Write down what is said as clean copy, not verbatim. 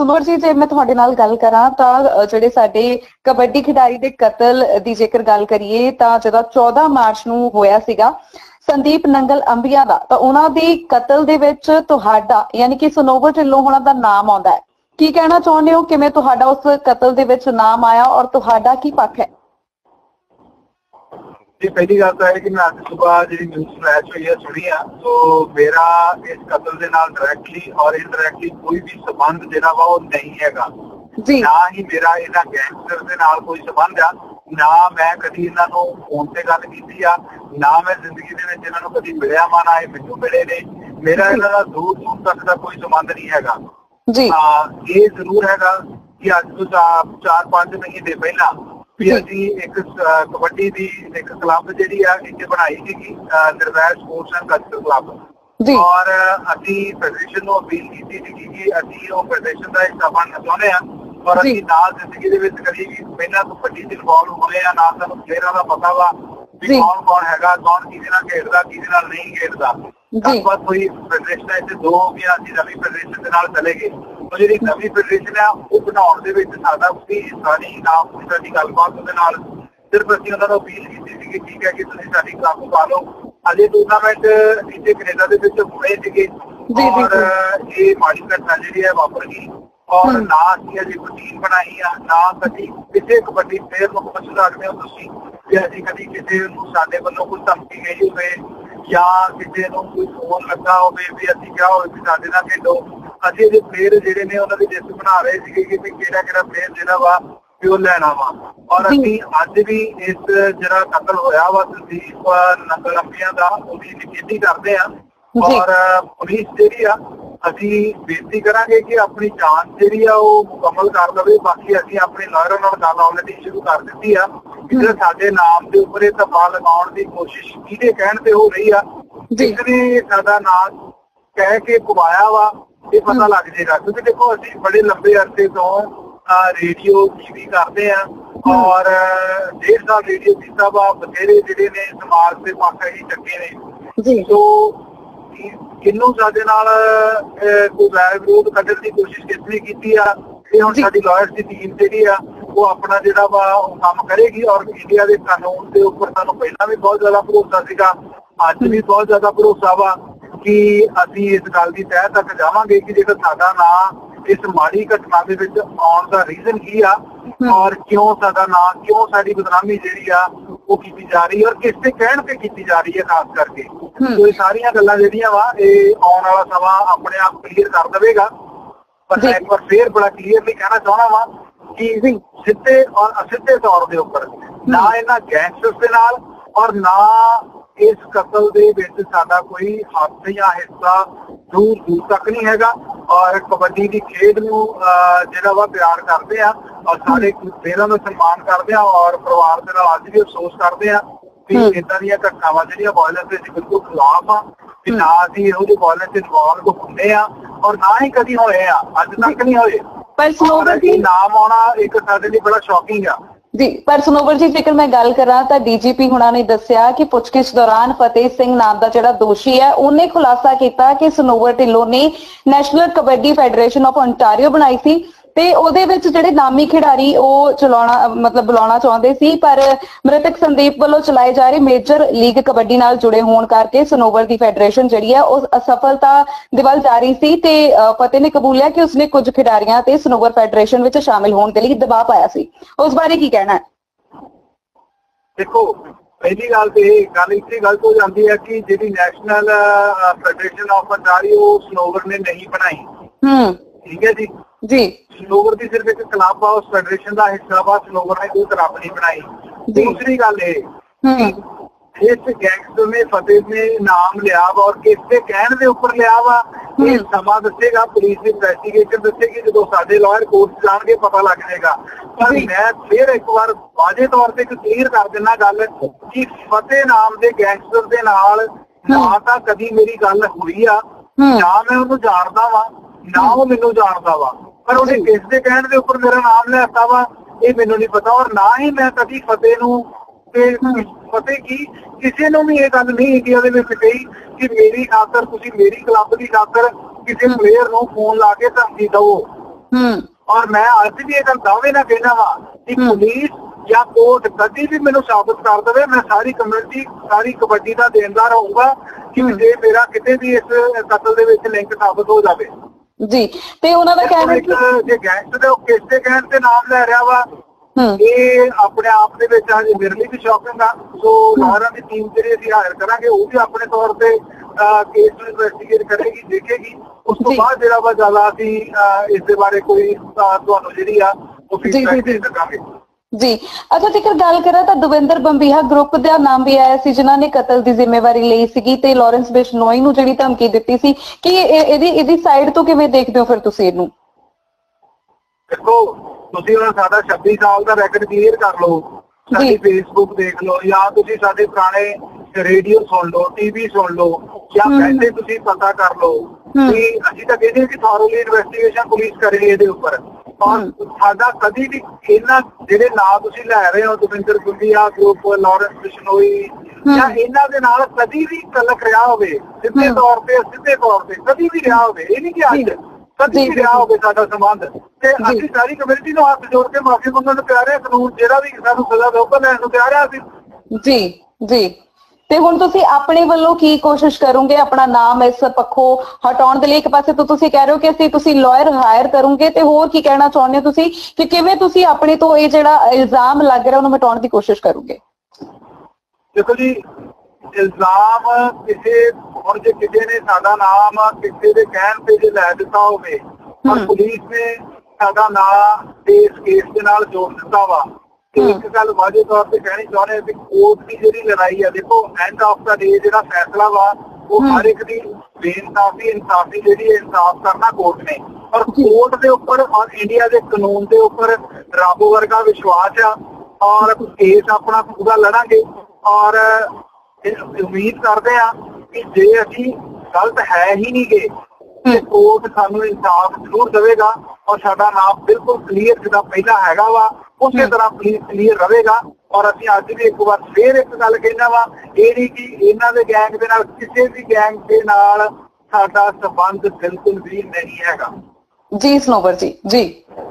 ਸੁਨੋਰ ਜੀ, ਜੇ ਮੈਂ ਤੁਹਾਡੇ ਨਾਲ ਗੱਲ ਕਰਾਂ ਤਾਂ ਜਿਹੜੇ ਸਾਡੇ ਕਬੱਡੀ ਖਿਡਾਰੀ ਦੇ ਕਤਲ ਦੀ ਜੇਕਰ ਗੱਲ ਕਰੀਏ ਤਾਂ ਜਿਹੜਾ 14 ਮਾਰਚ ਨੂੰ ਹੋਇਆ ਸੀਗਾ ਸੰਦੀਪ ਨੰਗਲ ਅੰਬੀਆਂ ਦਾ, ਤਾਂ ਉਹਨਾਂ ਦੀ ਕਤਲ ਦੇ ਵਿੱਚ ਤੁਹਾਡਾ ਯਾਨੀ ਕਿ ਸਨੋਵਰ ਢਿੱਲੋਂ ਹੋਣਾ ਦਾ ਨਾਮ ਆਉਂਦਾ ਹੈ। ਕੀ ਕਹਿਣਾ ਚਾਹੁੰਦੇ ਹੋ, ਕਿਵੇਂ ਤੁਹਾਡਾ ਉਸ ਕਤਲ ਦੇ ਵਿੱਚ ਨਾਮ ਆਇਆ ਔਰ ਤੁਹਾਡਾ ਕੀ ਪੱਖ ਹੈ? जी, पहली गल तो है कि मैं आज सुबह जी न्यूज़ फ्लैश हुई है सुनी है, तो मेरा इस कतल के नाल डायरैक्टली और इनडायरैक्टली कोई भी संबंध जिहड़ा वा ओह नहीं हैगा। ना ही मेरा इन्हां गैंगस्टर दे नाल कोई संबंध आ, ना मैं कदी इन्हां नूं फोन ते गल कीती आ, ना मैं जिंदगी दे विच इन्हां नूं कदी मिलिया वा, ना ये मैनूं मिले ने। मेरा इन्हां दा दूर दूर तक दा कोई संबंध नहीं हैगा जी। ये जरूर हैगा कि अज तो 4-5 महीने पहला ਅਸੀਂ ਇੱਕ ਕਬੱਡੀ ਦੀ ਇੱਕ ਕਲੱਬ ਜਿਹੜੀ ਆ ਇੱਥੇ ਬਣਾਈ ਸੀਗੀ, Nirvair sports and culture club, ਔਰ ਅਸੀਂ ਫੈਡਰੇਸ਼ਨ ਨੂੰ ਅਪੀਲ ਕੀਤੀ ਸੀਗੀ ਕਿ ਅਸੀਂ ਉਹ ਫੈਡਰੇਸ਼ਨ ਦਾ ਹਿੱਸਾ ਬਣਨਾ ਚਾਹੁੰਦੇ ਆ, ਔਰ ਅਸੀਂ ਨਾਲ ਜ਼ਿੰਦਗੀ ਦੇ ਵਿੱਚ ਕਦੀ ਵੀ ਪਹਿਲਾਂ ਕਬੱਡੀ ਚ ਇਨਵੋਲਵ ਹੋਏ ਆ, ਨਾ ਸਾਨੂੰ ਪਲੇਅਰਾਂ ਦਾ ਪਤਾ ਵਾ ਵੀ ਕੌਣ ਕੌਣ ਹੈਗਾ, ਕੌਣ ਕਿਹਦੇ ਨਾਲ ਖੇਡਦਾ ਕਿਹਦੇ ਨਾਲ ਨਹੀਂ ਖੇਡਦਾ। ਗੱਲਬਾਤ ਹੋਈ ਫੈਡਰੇਸ਼ਨ ਇੱਥੇ 2 ਹੋ ਗਿਆ, ਅਸੀਂ ਨਵੀਂ ਫੈਡਰੇਸ਼ਨ ਦੇ ਨਾਲ ਚਲੇ ਗਏ। ਉਹ ਜਿਹੜੀ ਨਵੀਂ ਫੈਡਰੇਸ਼ਨ ਆ ਉਹ ਬਣਾਉਣ ਦੇ ਵਿੱਚ ਸਾਡਾ ਕੋਈ ਹਿੱਸਾ ਨਹੀਂ, ਨਾ ਕੋਈ ਸਾਡੀ ਗੱਲਬਾਤ ਉਹਦੇ ਨਾਲ। ਸਿਰਫ ਅਸੀਂ ਉਹਨਾਂ ਨੂੰ ਅਪੀਲ ਕੀਤੀ ਸੀ ਕਿ ਠੀਕ ਹੈ ਕਿ ਤੁਸੀਂ ਸਾਡੀ ਕਲੱਬ ਪਾ ਲਓ। ਅਜੇ ਟੂਰਨਾਮੈਂਟ ਇੱਥੇ ਕੈਨੇਡਾ ਦੇ ਵਿੱਚ ਹੋਏ ਸੀਗੇ, ਔਰ ਇਹ ਮਾੜੀ ਘਟਨਾ ਜਿਹੜੀ ਹੈ ਵਾਪਰ ਗਈ, ਔਰ ਨਾ ਅਸੀਂ ਅਜੇ ਕੋਈ ਟੀਮ ਬਣਾਈ ਆ, ਨਾ ਕਦੀ ਕਿਸੇ ਕਬੱਡੀ ਪਲੇਅਰ ਨੂੰ ਪੁੱਛ ਸਕਦੇ ਹੋ ਤੁਸੀਂ ਕਿ ਅਸੀਂ ਕਦੀ ਕਿਸੇ ਨੂੰ ਸਾਡੇ ਵੱਲੋਂ ਕੋਈ ਧਮਕੀ ਗਈ ਹੋਵੇ ਜਾਂ ਕਿਸੇ ਨੂੰ ਕੋਈ ਫੋਨ ਲੱਗਾ ਹੋਵੇ ਵੀ ਅਸੀਂ ਕਿਹਾ ਹੋਵੇ ਕਿ ਸਾਡੇ ਨਾਲ ਖੇਡੋ। ਅਸੀਂ ਇਹਦੇ ਪਲੇਅਰ ਜਿਹੜੇ ਨੇ ਉਹਨਾਂ ਦੀ ਲਿਸਟ ਬਣਾ ਰਹੇ ਸੀਗੇ ਕਿ ਕਿਹੜਾ ਕਿਹੜਾ ਪਲੇਅਰ ਜਿਹੜਾ ਵਾ ਵੀ ਉਹ ਲੈਣਾ ਵਾ, ਔਰ ਅਸੀਂ ਅੱਜ ਵੀ ਇਸ ਜਿਹੜਾ ਕਤਲ ਹੋਇਆ ਵਾ ਸੰਦੀਪ ਨੰਗਲ ਅੰਬੀਆਂ ਦਾ ਉਹਦੀ ਨਿਖੇਧੀ ਕਰਦੇ ਆ, ਔਰ ਪੁਲਿਸ ਜਿਹੜੀ ਆ ਅਸੀਂ ਬੇਨਤੀ ਕਰਾਂਗੇ ਕਿ ਆਪਣੀ ਜਾਂਚ ਜਿਹੜੀ ਆ ਉਹ ਮੁਕੰਮਲ ਕਰ ਲਵੇ। ਬਾਕੀ ਅਸੀਂ ਆਪਣੇ ਲਾਇਰਾਂ ਨਾਲ ਗੱਲ ਆਲਰੇਡੀ ਸ਼ੁਰੂ ਕਰ ਦਿੱਤੀ ਆ, ਜਿਹੜਾ ਸਾਡੇ ਨਾਮ ਦੇ ਉੱਪਰ ਇਹ ਧੱਬਾ ਲਗਾਉਣ ਦੀ ਕੋਸ਼ਿਸ਼ ਕਿਹਦੇ ਕਹਿਣ ਤੇ ਹੋ ਰਹੀ ਆ, ਜਿਸਨੇ ਸਾਡਾ ਨਾਮ ਕਹਿ ਕੇ ਪਵਾਇਆ ਵਾ ਇਹ ਪਤਾ ਲੱਗ ਜਾਏਗਾ। ਕਿਉਂਕਿ ਦੇਖੋ ਅਸੀਂ ਬੜੇ ਲੰਬੇ ਅਰਸੇ ਤੋਂ ਰੇਡੀਓ ਟੀਵੀ ਕਰਦੇ ਆ, ਔਰ 1.5 ਸਾਲ ਰੇਡੀਓ ਕੀਤਾ ਵਾ, ਬਥੇਰੇ ਜਿਹੜੇ ਨੇ ਸਮਾਜ ਦੇ ਪੱਖ ਹੀ ਚੱਕੇ ਨੇ। ਸੋ ਕਿੰਨੂੰ ਸਾਡੇ ਨਾਲ ਕੋਈ ਵੈਰ ਵਿਰੋਧ ਕੱਢਣ ਦੀ ਕੋਸ਼ਿਸ਼ ਕਿਸਨੇ ਕੀਤੀ ਆ, ਇਹ ਹੁਣ ਸਾਡੀ ਲਾਇਰਸ ਦੀ ਟੀਮ ਜਿਹੜੀ ਆ ਉਹ ਆਪਣਾ ਜਿਹੜਾ ਵਾ ਉਹ ਕੰਮ ਕਰੇਗੀ। ਔਰ ਇੰਡੀਆ ਦੇ ਕਾਨੂੰਨ ਦੇ ਉੱਪਰ ਸਾਨੂੰ ਪਹਿਲਾਂ ਵੀ ਬਹੁਤ ਜ਼ਿਆਦਾ ਭਰੋਸਾ ਸੀਗਾ, ਅੱਜ ਵੀ ਬਹੁਤ ਜ਼ਿਆਦਾ ਭਰੋਸਾ ਵਾ ਕਿ ਅਸੀਂ ਇਸ ਗੱਲ ਦੀ ਤਹਿ ਤੱਕ ਜਾਵਾਂਗੇ ਕਿ ਜੇਕਰ ਸਾਡਾ ਨਾਂ ਇਸ ਮਾੜੀ ਘਟਨਾ ਦੇ ਵਿੱਚ ਆਉਣ ਦਾ ਰੀਜ਼ਨ ਕੀ ਆ, ਔਰ ਕਿਉਂ ਸਾਡਾ ਨਾਂ, ਕਿਉਂ ਸਾਡੀ ਬਦਨਾਮੀ ਜਿਹੜੀ ਆ ਉਹ ਕੀਤੀ ਜਾ ਰਹੀ ਹੈ, ਔਰ ਕਿਸ ਦੇ ਕਹਿਣ ਤੇ ਕੀਤੀ ਜਾ ਰਹੀ ਹੈ ਖਾਸ ਕਰਕੇ। ਸੋ ਇਹ ਸਾਰੀਆਂ ਗੱਲਾਂ ਜਿਹੜੀਆਂ ਵਾ ਇਹ ਆਉਣ ਵਾਲਾ ਸਮਾਂ ਆਪਣੇ ਆਪ ਕਲੀਅਰ ਕਰ ਦੇਵੇਗਾ। ਪਰ ਮੈਂ ਇੱਕ ਵਾਰ ਫੇਰ ਬੜਾ ਕਲੀਅਰਲੀ ਕਹਿਣਾ ਚਾਹੁੰਦਾ ਵਾ ਕਿ ਸਿੱਧੇ ਔਰ ਅਸਿੱਧੇ ਤੌਰ ਦੇ ਉੱਪਰ ਨਾ ਇਹਨਾਂ ਗੈਂਗਸਟਰਸ ਦੇ ਨਾਲ ਔਰ ਨਾ ਇਸ ਕਤਲ ਦੇ ਵਿੱਚ ਸਾਡਾ ਕੋਈ ਹੱਥ ਜਾਂ ਹਿੱਸਾ ਦੂਰ ਦੂਰ ਤੱਕ ਨਹੀਂ ਹੈਗਾ। ਔਰ ਕਬੱਡੀ ਦੀ ਖੇਡ ਨੂੰ ਜਿਹੜਾ ਵਾ ਪਿਆਰ ਕਰਦੇ ਆ, ਔਰ ਸਾਰੇ ਪਲੇਅਰਾਂ ਨੂੰ ਸਨਮਾਨ ਕਰਦੇ ਆ, ਔਰ ਪਰਿਵਾਰ ਦੇ ਨਾਲ ਅੱਜ ਵੀ ਅਫਸੋਸ ਕਰਦੇ ਆ ਵੀ ਏਦਾਂ ਦੀਆਂ ਘਟਨਾਵਾਂ ਜਿਹੜੀਆਂ ਵਾਇਲੈਂਸ ਦੇ ਬਿਲਕੁਲ ਖਿਲਾਫ ਆ, ਕਿ ਨਾ ਅਸੀਂ ਇਹੋ ਜਿਹੇ ਵਾਇਲੈਂਸ ਇਨਵੋਲਵ ਹੁੰਦੇ ਆ, ਔਰ ਨਾ ਹੀ ਕਦੀ ਹੋਏ ਆ, ਅੱਜ ਤੱਕ ਨਹੀਂ ਹੋਏ। ਪਰ ਸਨੋਵਰ ਜੀ ਨਾਮ ਆਉਣਾ ਇੱਕ ਸਾਡੇ ਲਈ ਬੜਾ ਸ਼ੌਕਿੰਗ ਆ ਜੀ। ਪਰ ਸਨੋਵਰ ਜੀ ਜੇਕਰ ਮੈਂ ਗੱਲ ਕਰਾਂ ਤਾਂ ਡੀਜੀਪੀ ਹੁਣਾਂ ਨੇ ਦੱਸਿਆ ਕਿ ਪੁੱਛਗਿੱਛ ਦੌਰਾਨ ਫਤਿਹ ਸਿੰਘ ਨਾਮ ਦਾ ਜਿਹੜਾ ਦੋਸ਼ੀ ਹੈ ਉਹਨੇ ਖੁਲਾਸਾ ਕੀਤਾ ਕਿ ਸਨੋਵਰ ਢਿੱਲੋਂ ਨੇ national kabaddi federation of ontario ਬਣਾਈ ਸੀ ਤੇ ਉਹਦੇ ਵਿੱਚ ਜਿਹੜੇ ਨਾਮੀ ਖਿਡਾਰੀ ਉਹ ਬੁਲਾਉਣਾ ਚਾਹੁੰਦੇ ਸੀ, ਪਰ ਮ੍ਰਿਤਕ ਸੰਦੀਪ ਵੱਲੋਂ ਚਲਾਏ ਜਾ ਰਹੇ ਮੇਜਰ ਲੀਗ ਕਬੱਡੀ ਨਾਲ ਜੁੜੇ ਹੋਣ ਕਰਕੇ ਸਨੋਵਰ ਦੀ ਫੈਡਰੇਸ਼ਨ ਜਿਹੜੀ ਹੈ ਉਹ ਅਸਫਲਤਾ ਦੇ ਵੱਲ ਜਾ ਰਹੀ ਸੀ ਤੇ ਫਤਿਹ ਨੇ ਕਬੂਲਿਆ ਕਿ ਉਸਨੇ ਕੁਝ ਖਿਡਾਰੀਆਂ ਤੇ ਸਨੋਵਰ ਫੈਡਰੇਸ਼ਨ ਵਿੱਚ ਸ਼ਾਮਿਲ ਹੋਣ ਦੇ ਲਈ ਦਬਾਅ ਪਾਇਆ ਸੀ। ਉਸ ਬਾਰੇ ਕੀ ਕਹਿਣਾ ਹੈ? ਦੇਖੋ, ਪਹਿਲੀ ਗੱਲ ਤੇ ਇਹ ਗੱਲ ਇੱਥੇ ਗਲਤ ਹੋ ਜਾਂਦੀ ਹੈ ਕਿ ਜਿਹੜੀ national federation of ontario Sanowar ਨੇ ਨਹੀਂ ਬਣਾਈ। ਠੀਕ ਹੈ ਜੀ। ਸਨੋਵਰ ਦੀ ਸਿਰਫ ਇੱਕ ਕਲੱਬ ਆ, ਉਸ ਫੈਡਰੇਸ਼ਨ ਦਾ ਹਿੱਸਾ ਵਾ, ਸਨੋਵਰ ਨੇ ਕੋਈ ਕਲੱਬ ਨਹੀਂ ਬਣਾਈ। ਦੂਸਰੀ ਗੱਲ ਇਹ ਇਸ ਗੈਂਗਸਟਰ ਨੇ ਫਤਿਹ ਨੇ ਨਾਮ ਲਿਆ ਵਾ, ਔਰ ਕਿਸ ਦੇ ਕਹਿਣ ਦੇ ਉੱਪਰ ਲਿਆ ਵਾ ਇਹ ਸਮਾਂ ਦੱਸੇਗਾ, ਪੁਲਿਸ ਦੀ ਇਨਵੈਸਟੀਗੇਸ਼ਨ ਦੱਸੇਗੀ, ਜਦੋਂ ਸਾਡੇ ਲਾਇਰ ਕੋਰਟ ਜਾਣਗੇ ਪਤਾ ਲੱਗ ਜਾਏਗਾ। ਪਰ ਮੈਂ ਫਿਰ ਇੱਕ ਵਾਰ ਵਾਜੇ ਤੌਰ ਤੇ ਕਲੀਅਰ ਕਰ ਦਿੰਦਾ ਗੱਲ ਕਿ ਫਤਿਹ ਨਾਮ ਦੇ ਗੈਂਗਸਟਰ ਦੇ ਨਾਲ ਨਾ ਤਾਂ ਕਦੀ ਮੇਰੀ ਗੱਲ ਹੋਈ ਆ, ਨਾ ਮੈਂ ਉਹਨੂੰ ਜਾਣਦਾ ਵਾ, ਨਾ ਉਹ ਮੈਨੂੰ ਜਾਣਦਾ ਵਾ, ਪਰ ਉਹਨੇ ਕਿਸ ਦੇ ਕਹਿਣ ਦੇ ਉੱਪਰ ਮੇਰਾ ਨਾਮ ਲਿਆਤਾ ਵਾ ਇਹ ਮੈਨੂੰ ਨਹੀਂ ਪਤਾ। ਔਰ ਨਾ ਹੀ ਮੈਂ ਕਦੀ ਫਤਿਹ ਨੂੰ ਤੇ ਫਤਿਹ ਕੀ ਕਿਸੇ ਨੂੰ ਵੀ ਇਹ ਗੱਲ ਨਹੀਂ ਇੰਡੀਆ ਦੇ ਵਿੱਚ ਕਹੀ ਕਿ ਮੇਰੀ ਖਾਤਰ ਤੁਸੀਂ ਮੇਰੀ ਕਲੱਬ ਦੀ ਖਾਤਰ ਕਿਸੇ ਪਲੇਅਰ ਨੂੰ ਫੋਨ ਲਾ ਕੇ ਧਮਕੀ ਦਵੋ। और मैं अज भी एक दावे ना कहना वा कि पुलिस या कोर्ट कभी भी मैनू साबित कर दे मैं सारी कम्युनिटी सारी कबड्डी का देनदार होऊंगा कि जे मेरा किते भी इस कतल दे विच लिंक साबित हो जाए जी। ते उन्हां दा कहना है कि जे गैंगस्टर दे किस दे कहण ते नाम ले रहा वा ये अपने आप दे विच अजे मेरे लिए भी शॉकिंग आ। सो लॉयरां दी टीम ਜਿਹੜੀ ਅਸੀਂ ਹਾਇਰ ਕਰਾਂਗੇ ਉਹ ਵੀ ਆਪਣੇ ਤੌਰ ਤੇ केस ਨੂੰ ਇਨਵੈਸਟੀਗੇਟ ਕਰੇਗੀ ਦੇਖੇਗੀ ਉਸ ਤੋਂ ਬਾਅਦ ਜਿਹੜਾ ਵਾ ਜ਼ਿਆਦਾ ਅਸੀਂ ਇਸ ਦੇ ਬਾਰੇ ਕੋਈ ਤੁਹਾਨੂੰ ਜਿਹੜੀ ਆ ਉਹ ਫੀਡਬੈਕ ਦੇ ਸਕਾਂਗੇ जी। अच्छा जेकर गल करा तो दविंदर बंबीहा ग्रुप का नाम भी आया सी जिन्होंने कतल की जिम्मेवारी ली सी ते लॉरेंस बिश्नोई नूं जिहड़ी धमकी दित्ती सी कि इहदी साइड तो किवें देखदे हो फिर तुसीं इहनूं? देखो तुसीं हुण साडा 26 साल का रैकॉर्ड क्लीयर कर लो साडी फेसबुक देख लो या तुसीं साडे पुराने रेडियो सुन लो टीवी सुन लो या पहले तुसीं पता कर लो कि असीं तां कहदे कि थॉरली इन्वेस्टिगेशन पुलिस करे इहदे उपर और साडा कदी भी इन्हां जिहड़े नाम तुसीं लै रहे हो दविंदर बंबीहा ग्रुप लॉरेंस बिश्नोई या इन्हां दे नाल कदी भी तलक रहा होवे सिद्धे तौर ते कदी भी रहा होवे ये नहीं कि अज कदी भी रहा होवे साडा संबंध ते असीं सारी कम्युनिटी नूं हत्थ जोड़ के माफी मंगण नूं तैयार हां कानून जिहड़ा भी सानूं सज़ा देऊगा लैण नूं तैयार हां असीं जी जी। ਤੇ ਹੁਣ ਤੁਸੀਂ ਆਪਣੇ ਵੱਲੋਂ ਕੀ ਕੋਸ਼ਿਸ਼ ਕਰੋਗੇ ਆਪਣਾ ਨਾਮ ਇਸ ਪੱਖੋਂ ਹਟਾਉਣ ਦੇ ਲਈ? ਇੱਕ ਪਾਸੇ ਤੋਂ ਤੁਸੀਂ ਕਹਿ ਰਹੇ ਹੋ ਕਿ ਤੁਸੀਂ ਲਾਇਰ ਹਾਇਰ ਕਰੋਗੇ ਤੇ ਹੋਰ ਕੀ ਕਹਿਣਾ ਚਾਹੁੰਦੇ ਹੋ ਤੁਸੀਂ ਕਿ ਕਿਵੇਂ ਤੁਸੀਂ ਆਪਣੇ ਤੋਂ ਇਹ ਜਿਹੜਾ ਇਲਜ਼ਾਮ ਲੱਗ ਰਿਹਾ ਉਹਨੂੰ ਮਿਟਾਉਣ ਦੀ ਕੋਸ਼ਿਸ਼ ਕਰੋਗੇ? ਦੇਖੋ ਜੀ ਇਲਜ਼ਾਮ ਕਿਸੇ ਹੁਣ ਜੇ ਕਿਸੇ ਨੇ ਸਾਡਾ ਨਾਮ ਕਿਸੇ ਦੇ ਕਹਿਣ ਤੇ ਜੇ ਲੈ ਦਿੱਤਾ ਹੋਵੇ ਪਰ ਪੁਲਿਸ ਨੇ ਸਾਡਾ ਨਾਮ ਇਸ ਕੇਸ ਦੇ ਨਾਲ ਜੋੜ ਦਿੱਤਾ ਵਾ एक गल वाजे तौर पर कहनी चाहते हैं कि कोर्ट की जी लड़ाई है देखो एंड ऑफ द डे जो फैसला वा वो हर एक की बेइंसाफी इंसाफी जी इंसाफ करना कोर्ट ने और कोर्ट के उपर और इंडिया के कानून के उपर रब वर्गा विश्वास है और केस अपना पूरा लड़ांगे और उम्मीद करते हैं कि जे असी गलत है ही नहीं गए कोर्ट सानू इंसाफ जरूर देगा और साडा नाम बिल्कुल क्लीयर जिदा पहला हैगा वा उसे तरह क्लीयर रहेगा और असीं अज भी एक बार फिर एक गल कहना वा ये नहीं कि इन्हां दे गैंग दे नाल किसी भी गैंग दे नाल साडा संबंध बिल्कुल भी नहीं हैगा जी। सनोवर जी जी।